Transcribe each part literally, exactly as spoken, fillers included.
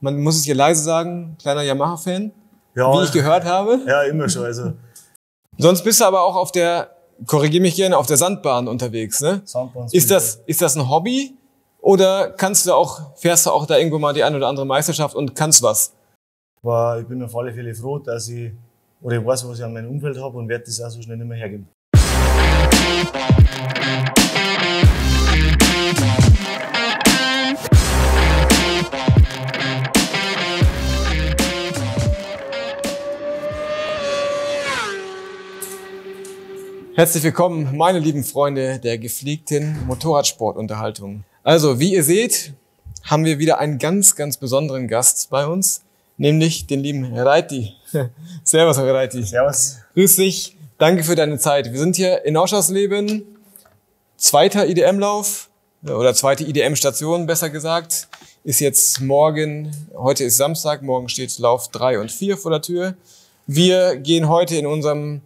man muss es hier leise sagen, kleiner Yamaha-Fan, Ja, wie ich gehört habe. Ja, immer schon. Also Sonst bist du aber auch auf der, korrigier mich gerne, auf der Sandbahn unterwegs, ne? Sandbahn Ist das, ist das ein Hobby? Oder kannst du auch, fährst du auch da irgendwo mal die eine oder andere Meisterschaft und kannst was? Aber ich bin auf alle Fälle froh, dass ich, oder ich weiß, was ich an meinem Umfeld habe und werde das auch so schnell nicht mehr hergeben. Herzlich willkommen, meine lieben Freunde der gepflegten Motorradsportunterhaltung. Also, wie ihr seht, haben wir wieder einen ganz, ganz besonderen Gast bei uns, nämlich den lieben Reiti. Servus, Herr Reiti. Servus. Grüß dich, danke für deine Zeit. Wir sind hier in Oschersleben, zweiter I D M-Lauf oder zweite I D M-Station, besser gesagt. Ist jetzt morgen, heute ist Samstag, morgen steht Lauf drei und vier vor der Tür. Wir gehen heute in unserem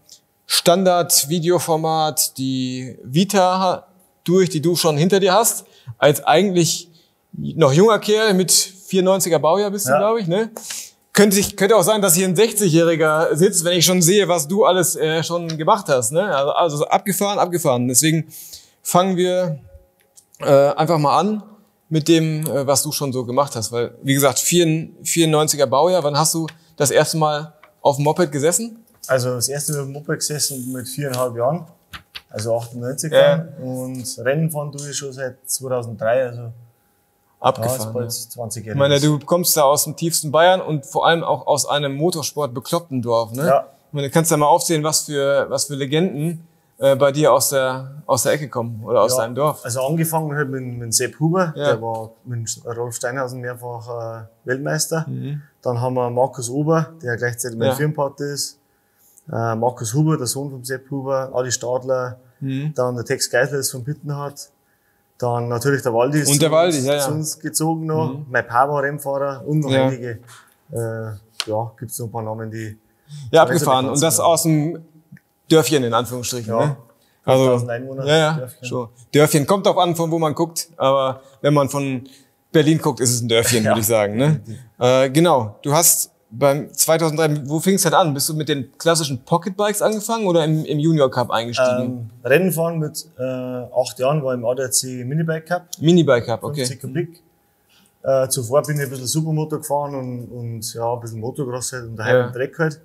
Standard-Videoformat die Vita durch, die du schon hinter dir hast. Als eigentlich noch junger Kerl mit vierundneunziger Baujahr bist du, ja, glaube ich, ne? Könnte, ich, könnte auch sein, dass hier ein sechzigjähriger sitzt, wenn ich schon sehe, was du alles äh, schon gemacht hast, ne? Also, also abgefahren, abgefahren. Deswegen fangen wir äh, einfach mal an mit dem, äh, was du schon so gemacht hast. Weil, wie gesagt, vierundneunziger Baujahr, wann hast du das erste Mal auf dem Moped gesessen? Also das erste Mal auf dem Moped gesessen mit viereinhalb Jahren, also achtundneunzig. Ja. Und Rennen fahren tue ich schon seit zweitausenddrei, also abgefahren. Ja, bald zwanzig Jahre. Ich meine, du kommst da aus dem tiefsten Bayern und vor allem auch aus einem Motorsport bekloppten Dorf, ne? Ja. Ich meine, du kannst ja mal aufsehen, was für, was für Legenden äh, bei dir aus der, aus der Ecke kommen oder aus Ja, deinem Dorf. Also angefangen halt mit, mit Sepp Huber, Ja. der war mit Rolf Steinhausen mehrfach äh, Weltmeister. Mhm. Dann haben wir Markus Ober, der gleichzeitig mein Ja. Firmenpartner ist. Äh, Markus Huber, der Sohn von Sepp Huber, Adi Stadler, Mhm. dann der Tex Geisler ist von Pittenhardt. Dann natürlich der Waldi ist Und der zu, Waldi, uns, ja, ja. zu uns gezogen noch. Mhm. Mein Papa war Rennfahrer und noch Ja. einige. Äh, ja, gibt's noch ein paar Namen, die... Ja, die abgefahren. bekannt Und das sind. aus dem Dörfchen, in Anführungsstrichen, Ja. ne? Also, fünftausend Einwohner, ja, ja, Dörfchen. schon. Dörfchen. Kommt drauf an, von wo man guckt. Aber wenn man von Berlin guckt, ist es ein Dörfchen, Ja. würde ich sagen, ne? Äh, genau. Du hast beim zweitausenddrei, wo fing es denn an? Bist du mit den klassischen Pocketbikes angefangen oder im, im Junior Cup eingestiegen? Ähm, Rennen fahren mit äh, acht Jahren war im A D A C Minibike Cup. Minibike Cup, okay. fünfzig Kubik. Äh, zuvor bin ich ein bisschen Supermotor gefahren und, und ja, ein bisschen Motocross halt und daheim Ja. im Dreck halt.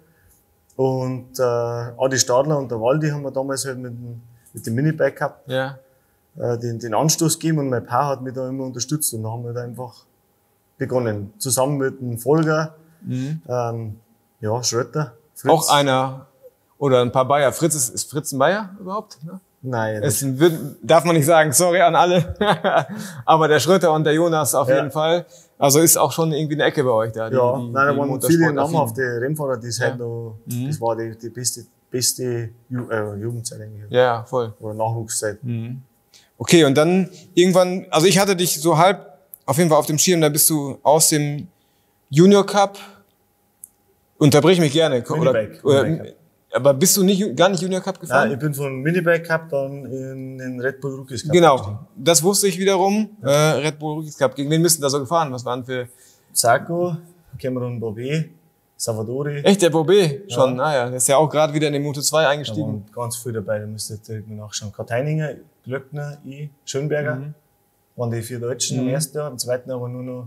Und äh, Adi Stadler und der Waldi haben wir damals halt mit dem, mit dem Minibike Cup Ja. äh, den, den Anstoß gegeben und mein Paar hat mich da immer unterstützt und dann haben wir da einfach begonnen. Zusammen mit dem Volker, Mhm. ähm, ja, Schröter. Fritz. Auch einer oder ein paar Bayer. Fritz ist, ist Fritz ein Bayer überhaupt? Ne? Nein, Es wird, darf man nicht sagen, sorry an alle. Aber der Schröter und der Jonas auf Ja. jeden Fall. Also ist auch schon irgendwie eine Ecke bei euch da. Die, ja, die, nein, da die waren Motorsport- viele namhafte Rennfahrer, die es Ja. halt noch, Mhm. das war die, die beste, beste Ju äh, Jugendzeit eigentlich. Ja, ja, voll. Oder Nachwuchszeit. Mhm. Okay, und dann irgendwann, also ich hatte dich so halb auf jeden Fall auf dem Schirm, da bist du aus dem Junior Cup, unterbrich mich gerne, oder, Minibike, oder, Minibike aber bist du nicht, gar nicht Junior Cup gefahren? Ja, ich bin von Minibike Cup dann in den Red Bull Rookies Cup. Genau, das wusste ich wiederum. Äh, Red Bull Rookies Cup. Gegen wen bist du da so gefahren? Was waren für... Sarko, Cameron Bobet, Salvadori. Echt, der Bobé schon? Ja. Naja, der ist ja auch gerade wieder in den Moto zwei Da eingestiegen. waren ganz viel dabei, da müsst ihr direkt mal nachschauen. Karteininger, Glöckner, ich, Schönberger. Mhm. Waren die vier Deutschen Mhm. im ersten Jahr, im zweiten Jahr war nur noch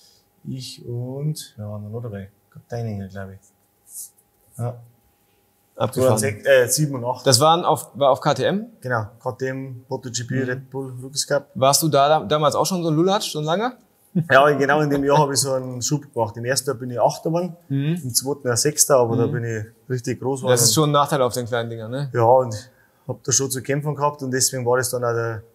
ich und, ja, waren noch dabei. Karteininger, glaube ich. Ja. Abgefahren. zweitausendsechs, äh, sieben und acht. Das waren auf, war auf K T M. Genau, K T M, MotoGP, Mhm. Red Bull Rookies Cup. Warst du da damals auch schon so ein Lulatsch, so ein langer? Ja, genau in dem Jahr habe ich so einen Schub gemacht. Im ersten Jahr bin ich Achter geworden, Mhm. im zweiten Jahr Sechster, aber da Mhm. bin ich richtig groß geworden. Das ist schon ein Nachteil auf den kleinen Dingern, ne? Ja, und hab da schon zu kämpfen gehabt und deswegen war das dann auch der,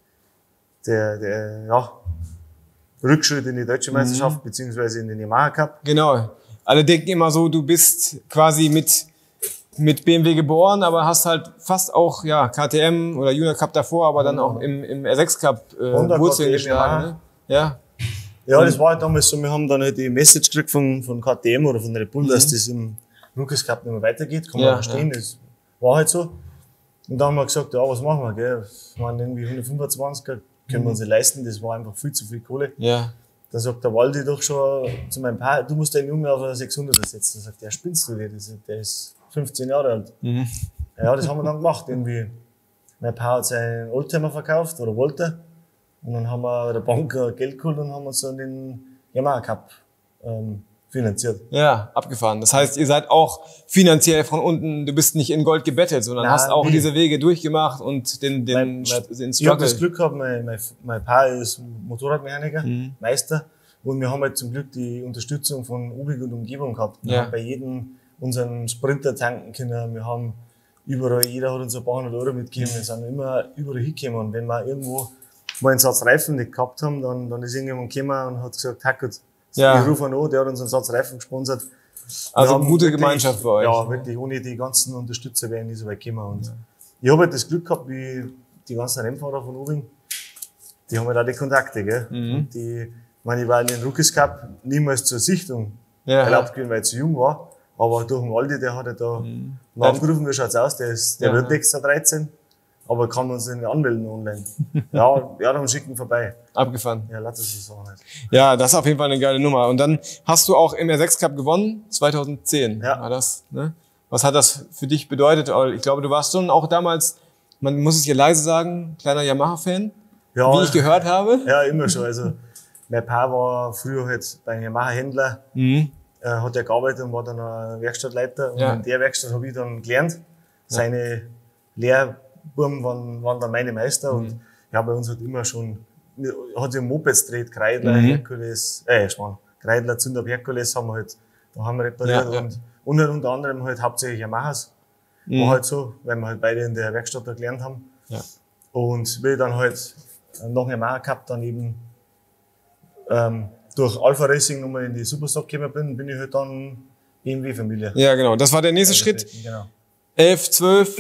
der, der ja, Rückschritt in die deutsche Meisterschaft, beziehungsweise in den Yamaha Cup. Genau. Alle denken immer so, du bist quasi mit, mit B M W geboren, aber hast halt fast auch, ja, K T M oder Junior Cup davor, aber dann auch im, im R sechs Cup äh, Honda, Wurzeln K T M, geschlagen, ne? Ja. Ja, das war halt damals so, wir haben dann halt die Message gekriegt von, von K T M oder von Red Bull, dass Mhm. das im Rookies Cup nicht mehr weitergeht, kann man Ja, verstehen, ja. das war halt so. Und dann haben wir gesagt, ja, was machen wir, gell? Das waren irgendwie hundertfünfundzwanziger, können wir uns nicht leisten, das war einfach viel zu viel Kohle. Ja. Dann sagt der Waldi doch schon zu meinem Paar, du musst deinen Jungen auf eine sechshunderter setzen. Dann sagt der, spinnst du wieder? Der ist fünfzehn Jahre alt. Mhm. Ja, das haben wir dann gemacht. Irgendwie. Mein Paar hat seinen Oldtimer verkauft, oder wollte. Und dann haben wir der Bank Geld geholt und haben uns dann den Yamaha Cup ähm, finanziert. Ja, abgefahren. Das heißt, ihr seid auch finanziell von unten, du bist nicht in Gold gebettet, sondern Nein, hast auch nee. diese Wege durchgemacht und den, den, mein, mein, den Struggle. Ich habe das Glück gehabt, mein, mein, mein Paar ist Motorradmechaniker, mhm. Meister. Und wir haben halt zum Glück die Unterstützung von Ubik und Umgebung gehabt. Wir ja. haben bei jedem unseren Sprinter tanken können. Wir haben überall, jeder hat uns ein paar hundert Euro mitgegeben. Wir sind immer überall hingekommen. Und wenn wir irgendwo mal einen Satz Reifen nicht gehabt haben, dann, dann ist irgendjemand gekommen und hat gesagt, hey gut, ja. ich rufe ihn an, der hat uns einen Satz Reifen gesponsert. Also eine gute wirklich, Gemeinschaft bei euch. Ja, wirklich, ohne die ganzen Unterstützer wären die so weit gekommen. Und ja. ich habe halt das Glück gehabt, wie die ganzen Rennfahrer von Ubing, die haben halt auch die Kontakte, gell. Mhm. Die, ich meine, ich war in den Rookies Cup niemals zur Sichtung ja. erlaubt gewesen, weil ich zu jung war. Aber durch den Waldi, der hat ja da mhm. mal aufgerufen, wie schaut's aus, der ist, der ja. wird extra dreizehn. Aber kann man uns nicht anmelden online. Ja, ja, dann schicken vorbei. Abgefahren. Ja, lass es so nicht. Ja, das ist auf jeden Fall eine geile Nummer. Und dann hast du auch im R sechs Cup gewonnen, zweitausendzehn ja. war das, ne? Was hat das für dich bedeutet? Ich glaube, du warst schon auch damals, man muss es hier leise sagen, kleiner Yamaha-Fan, ja, wie ich gehört habe. Ja, immer schon. Also, mein Paar war früher halt bei einem Yamaha-Händler, mhm. äh, hat er gearbeitet und war dann ein Werkstattleiter. Und ja. in der Werkstatt habe ich dann gelernt. Seine ja. Lehrbuben waren, waren dann meine Meister. Mhm. Und ja, bei uns hat immer schon, hat sich Mopeds gedreht, Kreidler, mhm. Herkules, äh, Schwan, Kreidler, Zünder, Herkules haben wir halt, da haben wir repariert. Ja, ja. Und, und unter anderem halt hauptsächlich Yamahas. Mhm. War halt so, weil wir halt beide in der Werkstatt da gelernt haben. Ja. Und wie ich dann halt nach dem Yamaha Cup dann eben ähm, durch Alpha Racing nochmal in die Superstock gekommen bin, bin ich halt dann B M W-Familie. Ja, genau. Das war der nächste Schritt. Genau. elf, zwölf,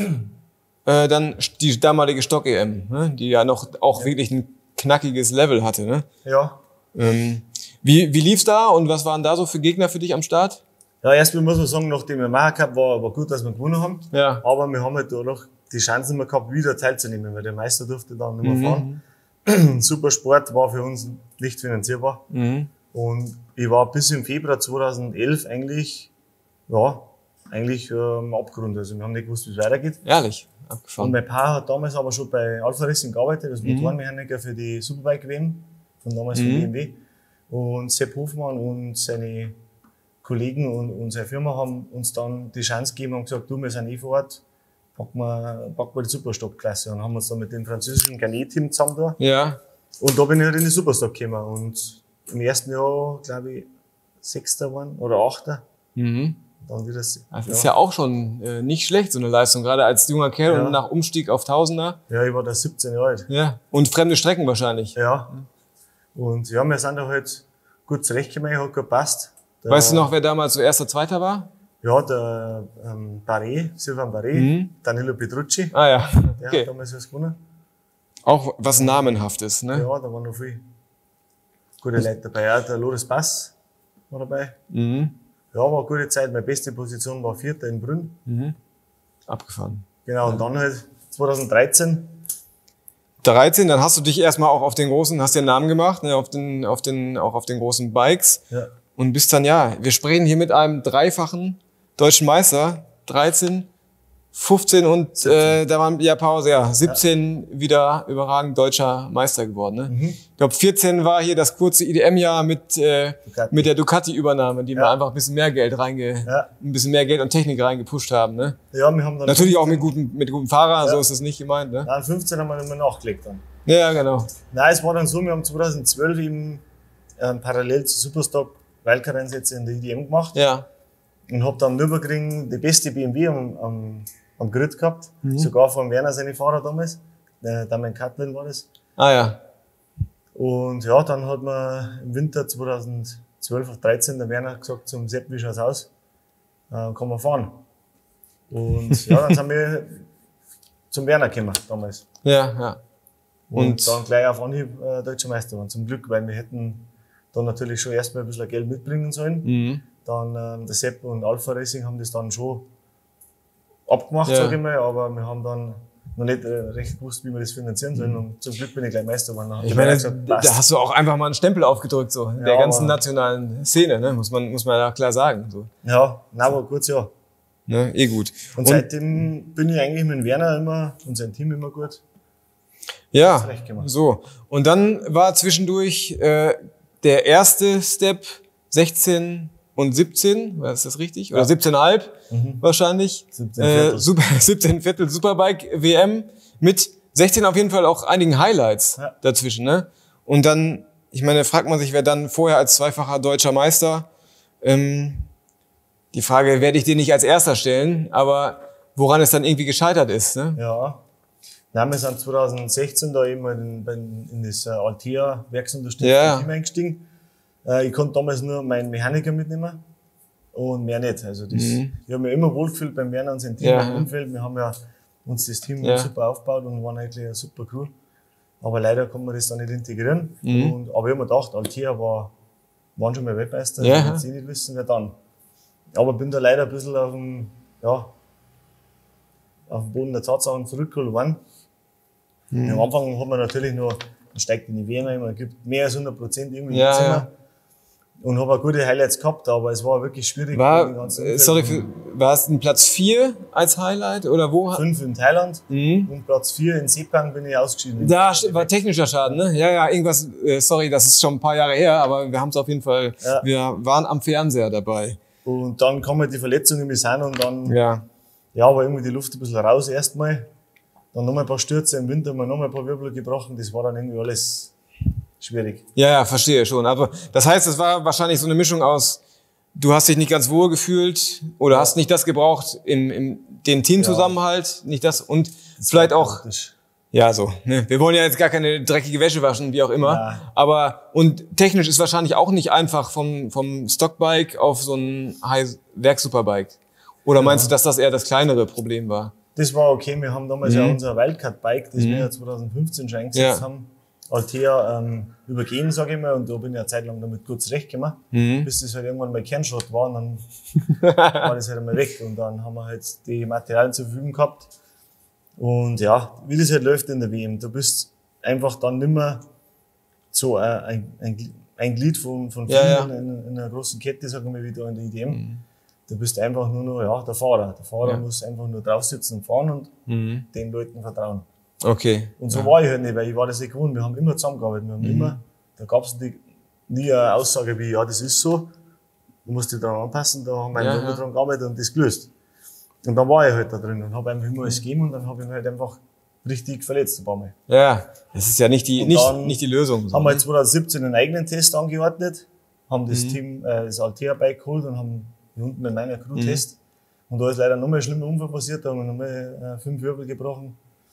äh, dann die damalige Stock-E M, ne? Die ja noch auch ja. wirklich ein knackiges Level hatte. Ne? Ja. Ähm, wie wie lief's da und was waren da so für Gegner für dich am Start? Ja, erstmal muss man sagen, nach dem Yamaha Cup war, war gut, dass wir gewonnen haben. Ja. Aber wir haben halt dadurch die Chance nicht mehr gehabt, wieder teilzunehmen, weil der Meister durfte dann nicht mehr Mhm. fahren. Supersport war für uns nicht finanzierbar. Mhm. Und ich war bis im Februar zweitausendelf eigentlich, ja, eigentlich ähm, abgerundet. Also wir haben nicht gewusst, wie es weitergeht. Ehrlich, Und abgefahren. mein Paar hat damals aber schon bei Alpha Racing gearbeitet, als Mhm. Motorenmechaniker für die Superbike-W M, von damals Mhm. von B M W. Und Sepp Hofmann und seine Kollegen und unsere Firma haben uns dann die Chance gegeben und gesagt, du, wir sind eh vor Ort, packen wir, packen wir die Superstock-Klasse. Und haben uns dann mit dem französischen Garnet-Team zusammen da. Ja. Und da bin ich halt in die Superstock gekommen. Und im ersten Jahr, glaube ich, Sechster geworden oder Achter. Mhm. Dann wieder, Das ja. ist ja auch schon äh, nicht schlecht, so eine Leistung, gerade als junger Kerl Ja. und nach Umstieg auf Tausender. Ja, ich war da siebzehn Jahre alt. Ja. Und fremde Strecken wahrscheinlich. Ja. Und ja, wir sind da halt gut zurechtgekommen, hat gepasst. Der, Weißt du noch, wer damals so erster, zweiter war? Ja, der ähm, Barret, Silvan Barret, Mhm. Danilo Petrucci, Ah ja, der okay. hat damals was gewonnen. Auch was Namenhaftes, ne? Ja, da waren noch viele gute Leute dabei. Ja, der Loris Bass war dabei. Mhm. Ja, war eine gute Zeit. Meine beste Position war Vierter in Brünn. Mhm. Abgefahren. Genau, und dann halt zweitausenddreizehn. dreizehn, dann hast du dich erstmal auch auf den großen, hast dir einen Namen gemacht, ne, auf den, auf den, auch auf den großen Bikes. Ja. Und bist dann, ja, wir sprechen hier mit einem dreifachen deutschen Meister, dreizehn, fünfzehn und äh, da waren ja Pause, ja, siebzehn ja. wieder überragend deutscher Meister geworden. Ne? Mhm. Ich glaube, vierzehn war hier das kurze I D M-Jahr mit äh, Ducati. mit der Ducati-Übernahme, die Ja. wir einfach ein bisschen mehr Geld reinge, Ja. ein bisschen mehr Geld und Technik reingepusht haben. Ne? Ja, wir haben dann. Natürlich auch mit guten, mit guten Fahrern, Ja. so ist es nicht gemeint. Ne? Nein, fünfzehn haben wir nicht mehr nachgelegt dann. Ja, genau. Nein, es war dann so, wir haben zweitausendzwölf eben ähm, parallel zu Superstock Wildcard-Einsätze in der I D M gemacht. Ja. Und hab dann Nürburgring die beste B M W am, am, am Grid gehabt. Mhm. Sogar von Werner seine Fahrer damals. Der Damian Catlin war das. Ah ja. Und ja, dann hat man im Winter zweitausendzwölf auf dreizehn der Werner gesagt zum Sepp, wie schaut's aus? Äh, kann man fahren. Und ja, dann sind wir zum Werner gekommen damals. Ja, ja. Und, Und- dann gleich auf Anhieb äh, Deutscher Meister waren. Zum Glück, weil wir hätten dann natürlich schon erstmal ein bisschen Geld mitbringen sollen. Mhm. Dann ähm, der Sepp und Alpha Racing haben das dann schon abgemacht, Ja. sag ich mal, aber wir haben dann noch nicht äh, recht gewusst, wie wir das finanzieren sollen. Und zum Glück bin ich gleich Meister geworden. Ich meine, gesagt, da hast du auch einfach mal einen Stempel aufgedrückt, so, in ja, der ganzen nationalen Szene, ne? muss man, muss man ja klar sagen. So. Ja, na, war kurz, ja. Ne, eh gut. Und, und seitdem bin ich eigentlich mit Werner immer und sein Team immer gut. Ja, so. Und dann war zwischendurch äh, der erste Step sechzehn und siebzehn, war das richtig? Oder ja. siebzehn Komma fünf mhm. wahrscheinlich. siebzehn Viertel. Äh, Super, siebzehn Viertel Superbike W M mit sechzehn auf jeden Fall auch einigen Highlights ja. dazwischen. Ne? Und dann, ich meine, fragt man sich, wer dann vorher als zweifacher deutscher Meister, ähm, die Frage werde ich dir nicht als erster stellen, aber woran es dann irgendwie gescheitert ist. Ne? Ja. Nein, wir sind zwanzig sechzehn da eben in, in das Altea werksunterstützte ja. Team eingestiegen. Äh, ich konnte damals nur meinen Mechaniker mitnehmen und mehr nicht. Also das, mhm. ich habe mich immer wohlgefühlt beim Werner und seinem Team ja. im Umfeld. Wir haben ja uns das Team ja. super aufgebaut und waren eigentlich eine super Crew. Aber leider kann man das da nicht integrieren. Mhm. Und, aber ich habe mir gedacht, Altea war, waren schon mal Weltmeister, ja. wenn sie nicht wissen, wer dann. Aber bin da leider ein bisschen auf dem, ja, auf dem Boden der Tatsachen zurückgeholt worden. Mhm. Am Anfang hat man natürlich noch, man steigt in die W M, man gibt mehr als hundert Prozent irgendwie ja, ins Zimmer. Ja. Und habe auch gute Highlights gehabt, aber es war wirklich schwierig. War, sorry, für, war es ein Platz vier als Highlight oder wo? Fünf in Thailand mhm. und Platz vier in Sepang bin ich ausgeschieden. Da war technischer Schaden, ne? Ja, ja, irgendwas, äh, sorry, das ist schon ein paar Jahre her, aber wir haben es auf jeden Fall, ja. wir waren am Fernseher dabei. Und dann kam halt die Verletzung im Missan und dann, ja. ja, war irgendwie die Luft ein bisschen raus erstmal. Dann nochmal ein paar Stürze im Winter, mal nochmal ein paar Wirbel gebrochen, das war dann irgendwie alles schwierig. Ja, ja, verstehe schon. Aber das heißt, es war wahrscheinlich so eine Mischung aus, du hast dich nicht ganz wohl gefühlt oder ja. hast nicht das gebraucht im, im den Teamzusammenhalt, ja. nicht das und das vielleicht auch, praktisch. Ja, so. Ne? Wir wollen ja jetzt gar keine dreckige Wäsche waschen, wie auch immer. Ja. Aber und technisch ist wahrscheinlich auch nicht einfach vom vom Stockbike auf so ein Werk-Superbike. Oder meinst ja. du, dass das eher das kleinere Problem war? Das war okay. Wir haben damals mhm. ja unser Wildcat-Bike, das mhm. wir ja zwanzig fünfzehn schon eingesetzt ja. haben, Altea ähm, übergeben, sage ich mal. Und da bin ich eine Zeit lang damit gut zurechtgekommen. Mhm. Bis das halt irgendwann mal Kernschrott war. Und dann war das halt einmal weg. Und dann haben wir halt die Materialien zur Verfügung gehabt. Und ja, wie das halt läuft in der W M. Du bist einfach dann nimmer so ein, ein, ein Glied von, von vielen ja, ja. in, in einer großen Kette, sagen wir, wie da in der I D M. Mhm. Du bist einfach nur noch, ja, der Fahrer. Der Fahrer ja. muss einfach nur drauf sitzen und fahren und mhm. den Leuten vertrauen. Okay. Und so ja. war ich halt nicht, weil ich war das nicht gewohnt. Wir haben immer zusammengearbeitet. Wir haben mhm. immer, da gab es nie, nie eine Aussage wie, ja, das ist so. Du musst dich daran anpassen. Da haben wir ja, immer ja. dran gearbeitet und das gelöst. Und dann war ich halt da drin und habe einfach immer alles gegeben und dann habe ich mich halt einfach richtig verletzt ein paar Mal. Ja, das ist ja nicht die, nicht, nicht die Lösung. So, haben wir halt zwanzig siebzehn einen eigenen Test angeordnet, haben das mhm. Team, äh, das Altea-Bike geholt und haben unten mit meiner Crew Test. Mhm. Und da ist leider nochmal ein schlimmer Unfall passiert, da haben wir nochmal äh, fünf Wirbel gebrochen.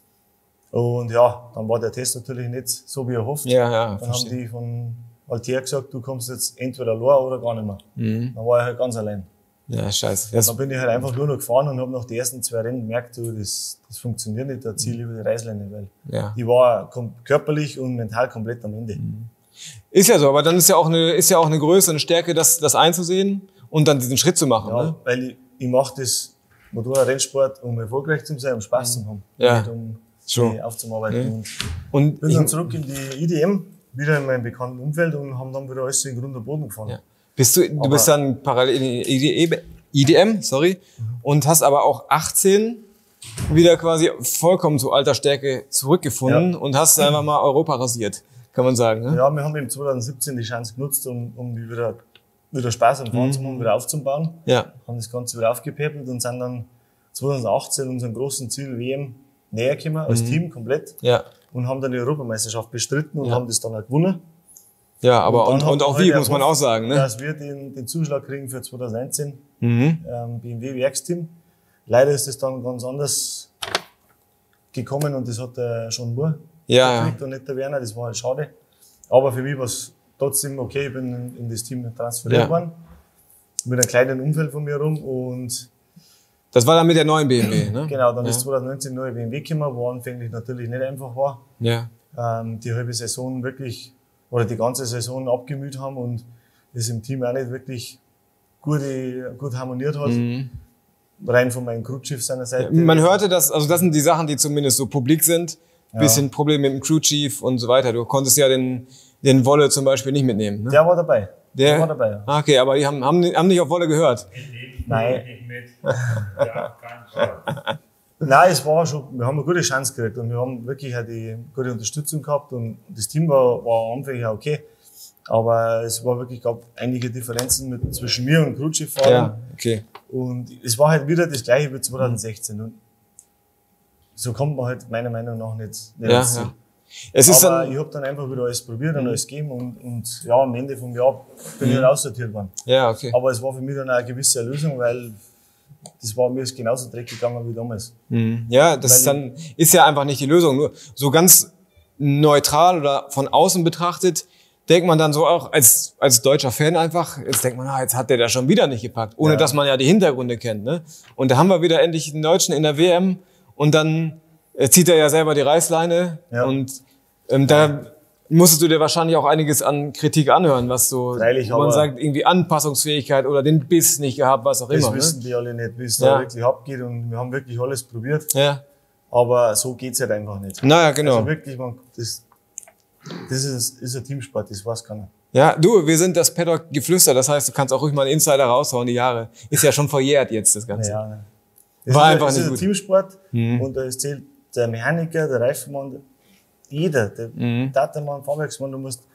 Und ja, dann war der Test natürlich nicht so wie erhofft. Ja, ja, dann verstehe. haben die von Altea gesagt, du kommst jetzt entweder allein oder gar nicht mehr. Mhm. Dann war ich halt ganz allein. Ja, scheiße. Das dann bin ich halt einfach nur noch gefahren und habe nach den ersten zwei Rennen gemerkt, du, das, das funktioniert nicht, da ziehe ich über die Reißleine, weil ja. ich war körperlich und mental komplett am Ende. Mhm. Ist ja so, aber dann ist ja auch eine, ist ja auch eine Größe, eine Stärke, das, das einzusehen und dann diesen Schritt zu machen. Ja, ne? weil ich, ich mache das Motorrad-Rennsport, um erfolgreich zu sein, um Spaß zu haben. Ja. Nicht um schon aufzuarbeiten. Ja. Und, und bin dann zurück in die I D M, wieder in meinem bekannten Umfeld und haben dann wieder alles in Grund und Boden gefahren. Ja. Bist du, du aber bist dann parallel in I D M, sorry, mhm. und hast aber auch achtzehn wieder quasi vollkommen zu alter Stärke zurückgefunden ja. und hast einfach mal Europa rasiert, kann man sagen. Ne? Ja, wir haben im zwanzig siebzehn die Chance genutzt, um, um wieder, wieder Spaß am Fahren mhm. zu machen, wieder aufzubauen. Ja. Haben das Ganze wieder aufgepäppelt und sind dann zwanzig achtzehn unserem großen Ziel W M näher gekommen, als mhm. Team komplett. Ja. Und haben dann die Europameisterschaft bestritten und ja. haben das dann auch gewonnen. Ja, aber und, und, und auch wie, muss man auch sagen, ne? Dass wir den, den Zuschlag kriegen für zwanzig neunzehn, mhm. ähm, B M W-Werksteam. Leider ist es dann ganz anders gekommen und das hat der Sean Moore ja, gekriegt und nicht der Werner, das war halt schade. Aber für mich war es trotzdem okay, ich bin in, in das Team transferiert ja. worden. Mit einem kleinen Umfeld von mir rum und das war dann mit der neuen B M W, ne? Genau, dann ja. ist zwanzig neunzehn neue B M W gekommen, wo anfänglich natürlich nicht einfach war. Ja. Ähm, die halbe Saison wirklich, oder die ganze Saison abgemüht haben und das im Team auch nicht wirklich gut, gut harmoniert hat. Mhm. rein von meinem Crewchief seiner Seite. Man hörte das, also das sind die Sachen, die zumindest so publik sind. Ja. Bisschen Probleme mit dem Crewchief und so weiter. Du konntest ja den, den Wolle zum Beispiel nicht mitnehmen. Ne? Der war dabei. Der, Der war dabei, ja. Okay, aber die haben, haben, haben nicht auf Wolle gehört. Nein. Ja, Nein, es war schon, wir haben eine gute Chance gekriegt und wir haben wirklich auch die gute Unterstützung gehabt und das Team war, war am Anfang ja okay. Aber es war wirklich, gab einige Differenzen mit, zwischen mir und Crewchief fahren. Ja, okay. Und es war halt wieder das gleiche wie zwanzig sechzehn. Und so kommt man halt meiner Meinung nach nicht, nicht ja, ins Ziel. Ja. Es ist Aber dann, ich habe dann einfach wieder alles probiert und alles gegeben und, und ja, am Ende vom Jahr bin ich raussortiert worden. Ja, okay. Aber es war für mich dann auch eine gewisse Lösung, weil das war mir ist genauso dreckig gegangen wie damals. Mhm. Ja, das ist dann ist ja einfach nicht die Lösung. Nur so ganz neutral oder von außen betrachtet, denkt man dann so auch als als deutscher Fan einfach, jetzt denkt man, ah, jetzt hat der da schon wieder nicht gepackt, ohne ja. dass man ja die Hintergründe kennt. Ne? Und da haben wir wieder endlich den Deutschen in der W M und dann äh, zieht er ja selber die Reißleine ja. und ähm, da musstest du dir wahrscheinlich auch einiges an Kritik anhören, was so, Freilich, man sagt, irgendwie Anpassungsfähigkeit oder den Biss nicht gehabt, was auch das immer. Das wissen ne? die alle nicht, wie es ja. da wirklich abgeht und wir haben wirklich alles probiert. Ja. Aber so geht's halt einfach nicht. Naja, genau. Also wirklich, man, das, das ist, ist ein Teamsport, das weiß keiner. Ja, du, wir sind das Paddock-Geflüster, das heißt, du kannst auch ruhig mal einen Insider raushauen, die Jahre. Ist ja schon verjährt jetzt, das Ganze. Ja, ne. Das War ist, einfach das nicht ist gut. ein Teamsport mhm. und da zählt der Mechaniker, der Reifenmann, jeder, der mhm. Datenmann, Fahrwerksmann, du musst,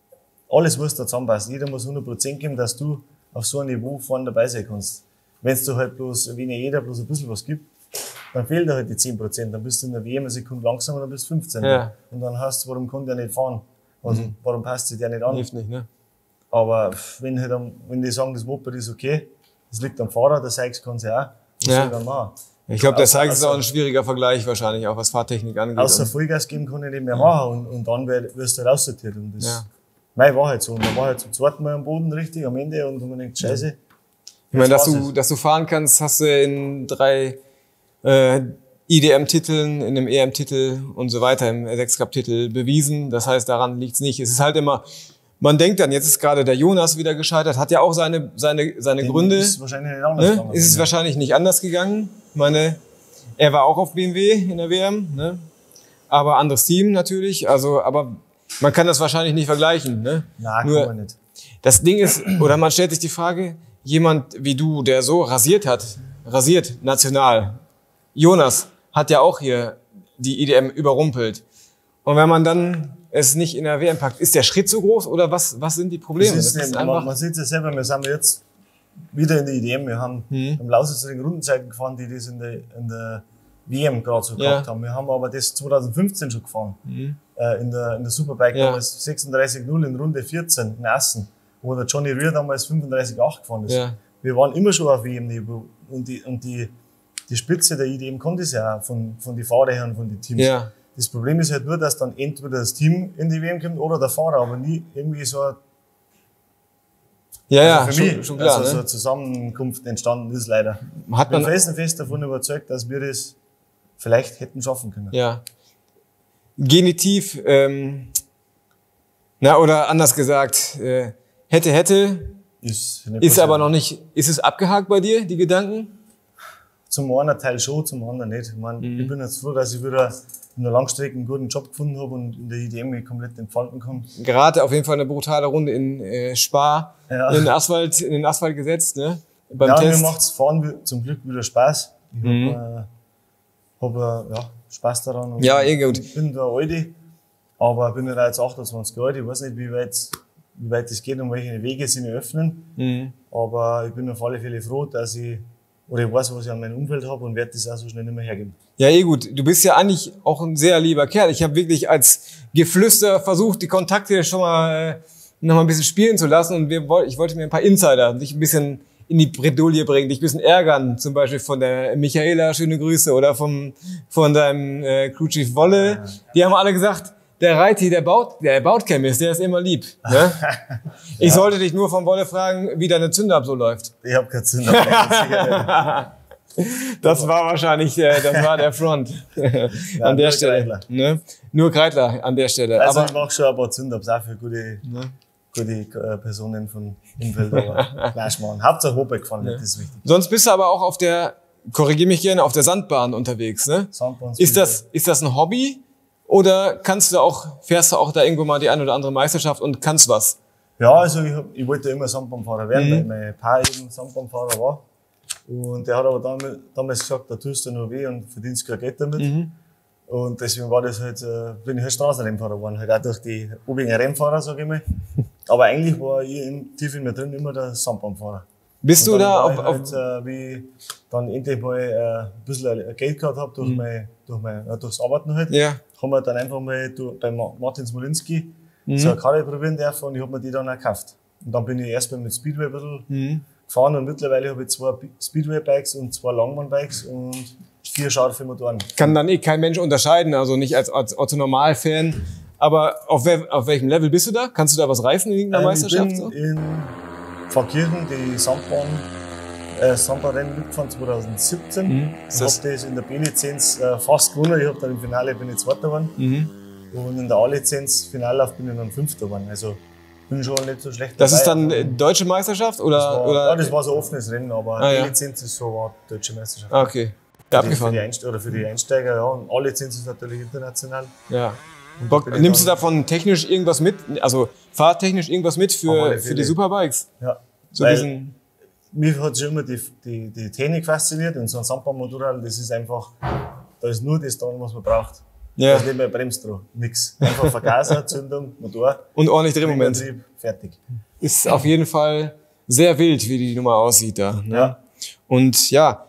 alles muss da zusammenpassen. Jeder muss hundert Prozent geben, dass du auf so einem Niveau vorne dabei sein kannst. Wenn du halt bloß, wenn jeder bloß ein bisschen was gibt, dann fehlt dir halt die zehn Prozent. Dann bist du in der W M eine Sekunde langsamer, dann bist du fünfzehn. Ja. Und dann hast du, warum kann der nicht fahren? Also, mhm. warum passt sich der nicht an? Hilft nicht, ne? Aber wenn, halt, wenn die sagen, das Moped ist okay, das liegt am Fahrer, der Sykes kann es ja auch, was ja. soll dann machen? Ich glaube, der Sykes ist auch ein schwieriger Vergleich wahrscheinlich, auch was Fahrtechnik angeht. Außer Vollgas geben kann ich nicht mehr ja. machen und, und dann wirst du halt aussortiert. Und das ja. Mei war halt so. Und dann war halt zum zweiten Mal am Boden richtig am Ende und dann denkt, scheiße. Ich meine, dass du, dass du fahren kannst, hast du in drei äh, I D M-Titeln, in einem E M-Titel und so weiter, im Sechs-Cup-Titel bewiesen. Das heißt, daran liegt's nicht. Es ist halt immer, man denkt dann, jetzt ist gerade der Jonas wieder gescheitert, hat ja auch seine seine seine Den Gründe. Ist wahrscheinlich nicht anders ne? gegangen. Ist es ja. wahrscheinlich nicht anders gegangen. Ich meine, er war auch auf B M W in der W M, ne? Aber anderes Team natürlich. Also, aber man kann das wahrscheinlich nicht vergleichen, ne? Na, Nur, kann man nicht. Das Ding ist, oder man stellt sich die Frage, jemand wie du, der so rasiert hat, rasiert national. Jonas hat ja auch hier die I D M überrumpelt. Und wenn man dann es nicht in der W M packt, ist der Schritt so groß oder was, was sind die Probleme? Das ist das ist nicht, einfach man, man sieht es ja selber, wir sind jetzt wieder in der I D M. Wir haben Mhm. im Lausitzer den Rundenzeiten gefahren, die das in der, in der W M gerade so Ja. gehabt haben. Wir haben aber das zwanzig fünfzehn schon gefahren. Mhm. Äh, in der, in der Superbike Ja. damals sechsunddreißig null in Runde vierzehn in Essen, wo der Johnny Rühr damals fünfunddreißig acht gefahren ist. Ja. Wir waren immer schon auf W M-Niveau und die, und die, die Spitze der I D M kommt es ja auch von, von den Fahrern und von den Teams. Ja. Das Problem ist halt nur, dass dann entweder das Team in die W M kommt oder der Fahrer, aber nie irgendwie so eine, Ja, ja, also für schon, mich, schon klar. also so ne? eine Zusammenkunft entstanden ist leider. Hat Ich bin man, fest und fest davon überzeugt, dass wir das vielleicht hätten schaffen können. ja. Genitiv, ähm, na, oder anders gesagt, äh, hätte, hätte, Ist, nicht ist passiert. aber noch nicht, ist es abgehakt bei dir, die Gedanken? Zum einen Teil schon, zum anderen nicht. Ich, mein, Mhm. ich bin jetzt froh, dass ich wieder in der Langstrecke einen guten Job gefunden habe und in der I D M mich komplett entfalten kann. Gerade auf jeden Fall eine brutale Runde in äh, Spa, Ja. in den Asphalt, in den Asphalt gesetzt, ne? Beim Ja, Test. mir macht's Fahren wi- zum Glück wieder Spaß. Ich Mhm. hab, äh, hab äh, ja, Spaß daran. Und Ja, eh gut. Ich bin da Alte, aber bin ja jetzt achtundzwanzig Jahre alt. Ich weiß nicht, wie weit, wie weit das geht und welche Wege sie mir öffnen. Mhm. Aber ich bin auf alle Fälle froh, dass ich, oder ich weiß, was ich an meinem Umfeld habe und werde das auch so schnell nicht mehr hergeben. Ja, eh gut. Du bist ja eigentlich auch ein sehr lieber Kerl. Ich habe wirklich als Geflüster versucht, die Kontakte schon mal äh, noch mal ein bisschen spielen zu lassen. Und wir, woll- ich wollte mir ein paar Insider, dich ein bisschen in die Bredouille bringen, dich ein bisschen ärgern. Zum Beispiel von der Michaela, schöne Grüße, oder vom von deinem äh, Crewchief Wolle. Die haben alle gesagt, der Reiti, der baut, der Bautchemist, der ist immer lieb. Ne? Ich sollte dich nur vom Wolle fragen, wie deine Zünder so läuft. Ich habe keinen Sinn dabei. Das war wahrscheinlich, äh, das war der Front an der nur Stelle. Kreidler. Ne? Nur Kreidler an der Stelle. Also Aber ich mache schon ein paar Zündabs auch für gute, ne? gute äh, Personen von Umfeld, aber Fleischmann. Hauptsache Moped gefahren, das ist wichtig. Sonst bist du aber auch auf der korrigiere mich gerne, auf der Sandbahn unterwegs, ne? Sandbahn. Ist das, ist das ein Hobby? Oder kannst du auch, fährst du auch da irgendwo mal die eine oder andere Meisterschaft und kannst was? Ja, also ich, hab, ich wollte immer Sandbahnfahrer werden, Mhm. weil mein Paar eben Sandbahnfahrer war. Und der hat aber damals, damals gesagt, da tust du nur weh und verdienst kein Geld damit. Mhm. Und deswegen war das halt, äh, bin ich halt Straßenrennfahrer geworden, halt auch durch die obigen Rennfahrer, sag ich mal. Aber eigentlich war ich in, tief in mir drin immer der Sandbahnfahrer. Bist Und du dann da war auf, ich auf halt, äh, wie ich dann endlich mal äh, ein bisschen Geld gehabt habe durch Mhm. mein, durch mein, äh, durchs Arbeiten halt, ja, haben wir dann einfach mal durch, bei Ma- Martin Smolinski Mhm. so eine Karre probieren dürfen und ich habe mir die dann auch gekauft. Und dann bin ich erstmal mit Speedway ein bisschen mhm. gefahren und mittlerweile habe ich zwei Speedway-Bikes und zwei Langmann-Bikes und vier scharfe Motoren. Kann dann eh kein Mensch unterscheiden, also nicht als, als Otto-Normal-Fan. Aber auf, wel, auf welchem Level bist du da? Kannst du da was reißen in irgendeiner Ähm, Meisterschaft? ich So? bin in Pfarrkirchen die Sandbahn, äh, Sandbahnrennen mitgefahren zwanzig siebzehn. Mhm. Ich Ist habe das- das in der B-Lizenz äh, fast gewonnen. Ich habe dann im Finale bin ich Zweiter geworden. Mhm. Und in der A-Lizenz Finallauf bin ich dann Fünfter geworden. Also bin schon nicht so schlecht Das dabei. ist dann Also, äh, deutsche Meisterschaft oder? das war, oder? ja, das war so ein offenes Rennen, aber Ah, ja. B-Lizenz ist so eine deutsche Meisterschaft. Ah, okay. Ja, Für die, für, abgefahren. die Einste oder für die Einsteiger, ja. Und A-Lizenz ist natürlich international. Ja. Bock, bin ich nimmst du dann- davon technisch irgendwas mit? Also fahrtechnisch irgendwas mit Auf für, alle für Fälle. die Superbikes? Ja. So ein Weil bisschen. mich hat schon immer die, die, die Technik fasziniert und so ein Sandbahnmotorrad, das ist einfach, da ist nur das dran, was man braucht. Da Ja. ist nicht mehr Bremst dran, nix. Einfach Vergaser, Zündung, Motor, Und ordentlich Drehmoment. Betrieb, fertig. Ist auf jeden Fall sehr wild, wie die Nummer aussieht da. Ne? Ja. Und ja,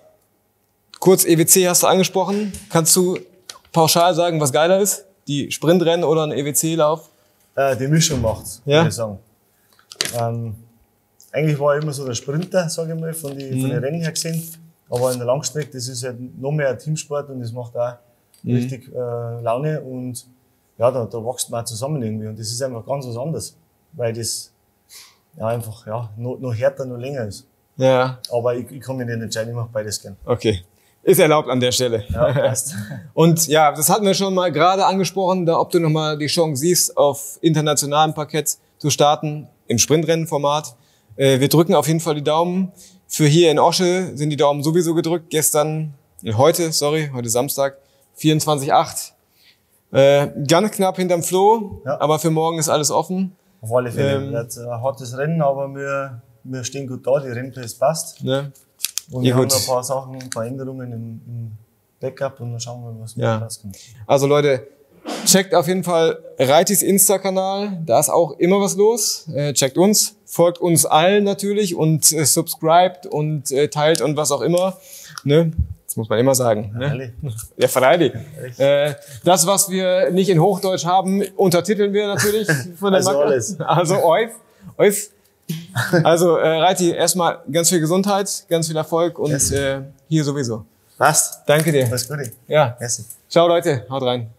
kurz E W C hast du angesprochen. Kannst du pauschal sagen, was geiler ist? Die Sprintrennen oder ein E W C-Lauf? Äh, die Mischung macht's, Ja. würde ich sagen. Ähm, eigentlich war ich immer so der Sprinter, sage ich mal, von den Mhm. von den Rennen her gesehen. Aber in der Langstrecke, das ist halt noch mehr ein Teamsport und das macht auch Mhm. richtig äh, Laune und ja, da, da wächst man auch zusammen irgendwie und das ist einfach ganz was anderes, weil das ja einfach ja, noch, noch härter, noch länger ist. Ja, Aber ich, ich kann mich nicht entscheiden, ich mache beides gern. okay. Ist erlaubt an der Stelle. Ja, passt. Und ja, das hatten wir schon mal gerade angesprochen, da ob du nochmal die Chance siehst, auf internationalem Parkett zu starten, im Sprintrennenformat. Äh, wir drücken auf jeden Fall die Daumen. Für hier in Osche sind die Daumen sowieso gedrückt. Gestern, äh, heute, sorry, heute Samstag, vierundzwanzig acht. Äh, ganz knapp hinterm Flo, Ja. aber für morgen ist alles offen. Auf alle Fälle. Ähm, Wird ein hartes Rennen, aber wir, wir stehen gut da, die Rennpace passt. Ne? Und Ja, wir gut. haben noch ein paar Sachen, ein paar Änderungen im, im Backup und dann schauen wir, was Ja. mit rauskommt. Also Leute, checkt auf jeden Fall Reitis Insta-Kanal, da ist auch immer was los. Äh, checkt uns, folgt uns allen natürlich und äh, subscribt und äh, teilt und was auch immer. Ne? Das muss man immer sagen. Ne? Ehrlich. Ja, freilich. Echt. Äh, das, was wir nicht in Hochdeutsch haben, untertiteln wir natürlich von der Also Macke. alles. Also euch. euch. Also äh, Reiti, erstmal ganz viel Gesundheit, ganz viel Erfolg und Yes. äh, hier sowieso. Passt. Danke dir. Alles Gute. Ja. Merci. Ciao Leute, haut rein.